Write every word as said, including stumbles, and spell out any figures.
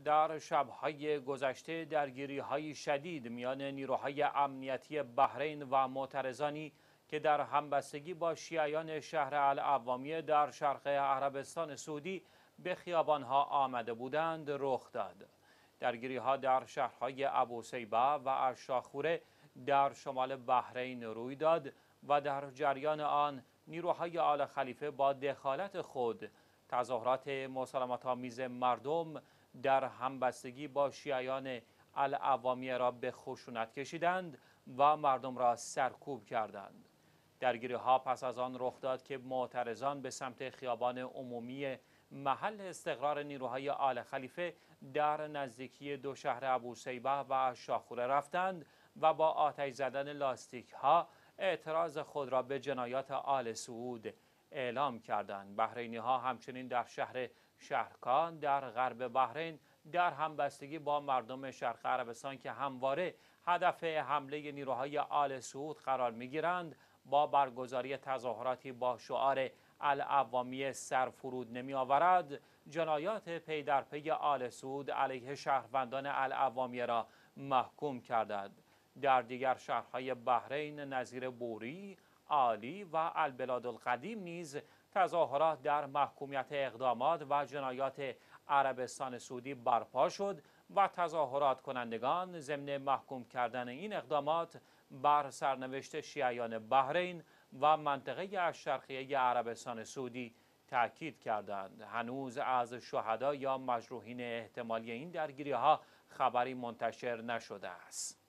در شب‌های گذشته درگیری‌های شدید میان نیروهای امنیتی بحرین و معترضانی که در همبستگی با شیعیان شهر العوامیه در شرق عربستان سعودی به خیابان‌ها آمده بودند رخ داد. درگیری‌ها در شهرهای ابوسیبه و الشاخوره در شمال بحرین روی داد و در جریان آن نیروهای آل خلیفه با دخالت خود تظاهرات مسالمت‌آمیز مردم در همبستگی با شیعیان العوامیه را به خشونت کشیدند و مردم را سرکوب کردند. درگیری‌ها پس از آن رخ داد که معترضان به سمت خیابان عمومی محل استقرار نیروهای آل خلیفه در نزدیکی دو شهر ابوسیبه و الشاخوره رفتند و با آتش زدن لاستیک‌ها اعتراض خود را به جنایات آل سعود اعلام کردند. بحرینی‌ها همچنین در شهر شهرکان در غرب بحرین در همبستگی با مردم شرق عربستان که همواره هدف حمله نیروهای آل سعود قرار می‌گیرند با برگزاری تظاهراتی با شعار العوامیه سر فرود نمی آورد جنایات پی در پی آل سعود علیه شهروندان العوامیه را محکوم کردند. در دیگر شهرهای بحرین نظیر بوری، عالی و البلاد القدیم نیز تظاهرات در محکومیت اقدامات و جنایات عربستان سعودی برپا شد و تظاهرات کنندگان ضمن محکوم کردن این اقدامات بر سرنوشت شیعیان بحرین و منطقه الشرقیه عربستان سعودی تاکید کردند. هنوز از شهدا یا مجروحین احتمالی این درگیری‌ها خبری منتشر نشده است.